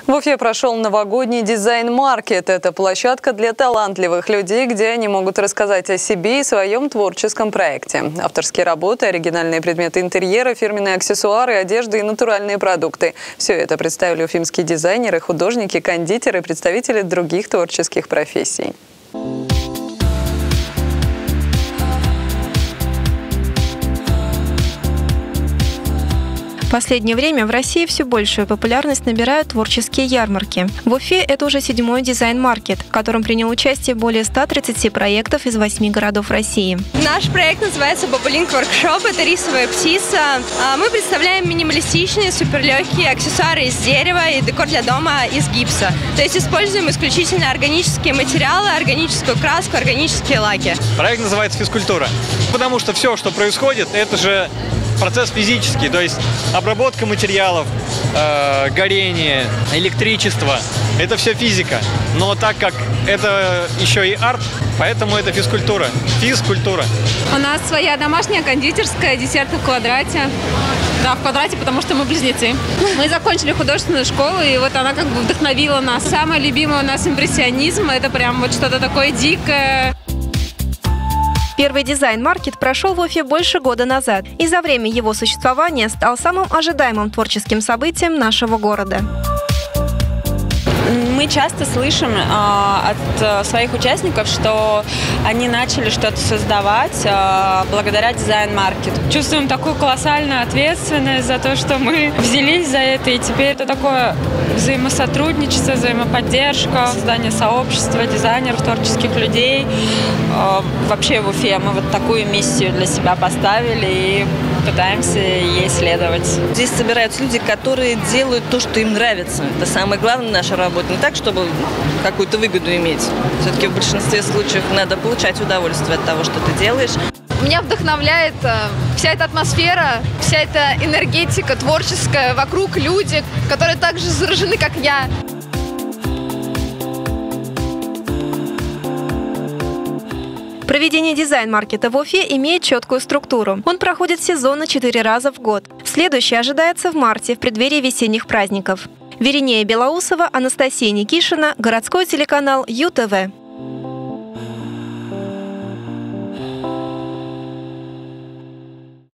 В Уфе прошел новогодний дизайн-маркет. Это площадка для талантливых людей, где они могут рассказать о себе и своем творческом проекте. Авторские работы, оригинальные предметы интерьера, фирменные аксессуары, одежда и натуральные продукты. Все это представили уфимские дизайнеры, художники, кондитеры и представители других творческих профессий. В последнее время в России все большую популярность набирают творческие ярмарки. В Уфе это уже 7-й дизайн-маркет, в котором принял участие более 130 проектов из 8 городов России. Наш проект называется Бобулинг Воркшоп. Это рисовая птица. Мы представляем минималистичные, суперлегкие аксессуары из дерева и декор для дома из гипса. То есть используем исключительно органические материалы, органическую краску, органические лаки. Проект называется «Физкультура», потому что все, что происходит, это же процесс физический, то есть обработка материалов, горение, электричество – это все физика. Но так как это еще и арт, поэтому это физкультура. Физкультура. У нас своя домашняя кондитерская, десерты в квадрате. Да, в квадрате, потому что мы близнецы. Мы закончили художественную школу, и вот она как бы вдохновила нас. Самое любимое у нас импрессионизм. Это прям вот что-то такое дикое. Первый дизайн-маркет прошел в Уфе больше года назад и за время его существования стал самым ожидаемым творческим событием нашего города. Мы часто слышим от своих участников, что они начали что-то создавать благодаря дизайн-маркету. Чувствуем такую колоссальную ответственность за то, что мы взялись за это, и теперь это такое взаимосотрудничество, взаимоподдержка, создание сообщества дизайнеров, творческих людей. Вообще в Уфе мы вот такую миссию для себя поставили и пытаемся ей следовать. Здесь собираются люди, которые делают то, что им нравится. Это самое главное в нашей работе. Не так, чтобы какую-то выгоду иметь. Все-таки в большинстве случаев надо получать удовольствие от того, что ты делаешь. Меня вдохновляет вся эта атмосфера, вся эта энергетика творческая, вокруг люди, которые так же заражены, как я. Проведение дизайн-маркета в Уфе имеет четкую структуру. Он проходит сезонно 4 раза в год. Следующий ожидается в марте, в преддверии весенних праздников. Веринея Белоусова, Анастасия Никишина, городской телеканал ЮТВ.